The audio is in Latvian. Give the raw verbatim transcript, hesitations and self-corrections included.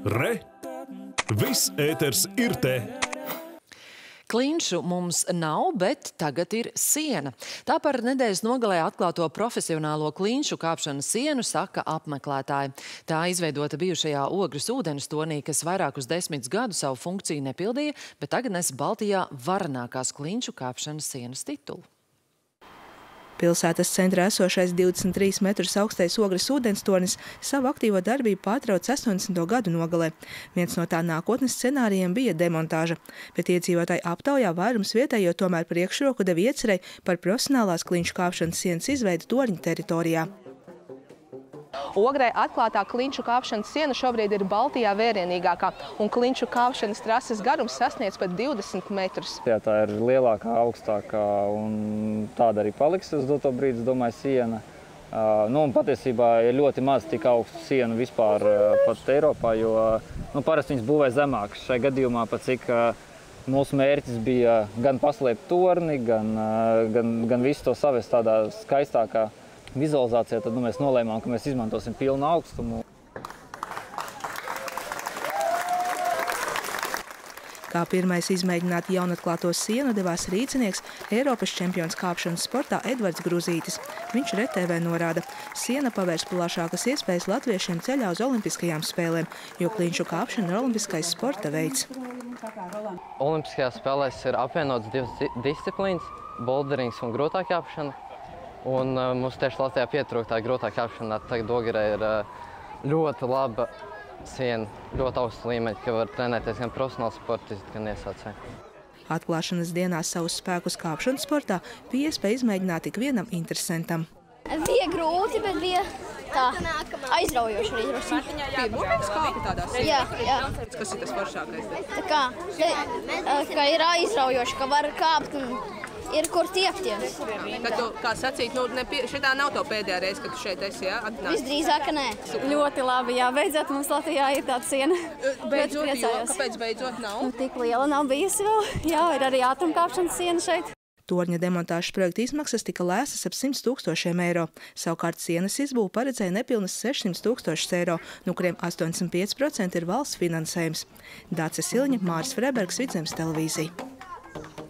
Re! Viss ēters ir te! Klinšu mums nav, bet tagad ir siena. Tā par nedēļas nogalē atklāto profesionālo klinšu kāpšanas sienu saka apmeklētāji. Tā izveidota bijušajā Ogres ūdens tonī, kas vairākus desmitus gadu savu funkciju nepildīja, bet tagad nes Baltijā varenākās klinšu kāpšanas sienas titulu. Pilsētas centrā esošais divdesmit trīs metrus augstais Ogres ūdenstornis savu aktīvo darbību pārtrauc astoņdesmito gadu nogalē. Viens no tā nākotnes scenārijiem bija demontāža, bet iedzīvotāju aptaujā vairums vietējo tomēr priekšroku deva iecerei par profesionālās klinšu kāpšanas sienas izveidu torņa teritorijā. Ogrē atklātā klinšu kāpšanas siena šobrīd ir Baltijā vērienīgākā, un klinšu kāpšanas trases garums sasniedz pat divdesmit metrus. Jā, tā ir lielākā, augstākā, un tāda arī paliks uz doto brīdi, es domāju, siena. Uh, nu, un patiesībā ir ļoti maz tik augstu sienu vispār uh, pat Eiropā, jo nu, parasti viņas būvē zemākas. Šai gadījumā pat cik uh, mūsu mērķis bija gan paslēpt torni, gan, uh, gan, gan visu to savest tādā skaistākā vizualizācijā, tad nu, mēs nolēmām, ka mēs izmantosim pilnu augstumu. Kā pirmais izmēģināt jaunatklāto sienu devās rīcinieks, Eiropas čempions kāpšanas sportā Edvards Gruzītis. Viņš R T V norāda, siena pavērs plašākas iespējas latviešiem ceļā uz olimpiskajām spēlēm, jo klinšu kāpšana ir olimpiskais sporta veids. Olimpiskajās spēlēs ir apvienotas divas disciplīnas – boulderings un grūtā kāpšana. Un uh, mums tieši Latvijā pietrūk tā grūtā kāpšanā. Tagad Ogrē ir uh, ļoti laba siena, ļoti augsta līmeņa, ka var trenēties gan profesionāli sportisti, gan iesācēji. Atklāšanas dienā savus spēkus kāpšanas sportā bija iespēja izmēģināt tik vienam interesantam. Bija grūti, bet bija tā aizraujoši arī drusku. Pirmo reizi kāpi tādā sienā? Jā, jā. Kas ir tas foršākais? Tā kā, ka ir aizraujoši, ka var kāpt un ir kur tiekties. Kad tu, kā sacīt, nu, šitā nav to pēdējā reize, kad tu šeit esi, jā, atnāc? Visdrīzāk, ka nē. Ļoti labi, jā. Beidzot mums Latvijā ir tāda siena. Beidzot, jo? Kāpēc beidzot nav? Nu, tik liela nav bijusi vēl. Jā, ir arī atomkāpšanas siena šeit. Torņa demontāžas projekta izmaksas tika lēsas ap simts tūkstošiem eiro. Savukārt sienas izbūve paredzēja nepilnas sešsimt tūkstošus eiro, no kuriem astoņdesmit pieci procenti ir valsts finansējums. Dāce Silņa, Māris Frebergs, Vidzemes televīzija.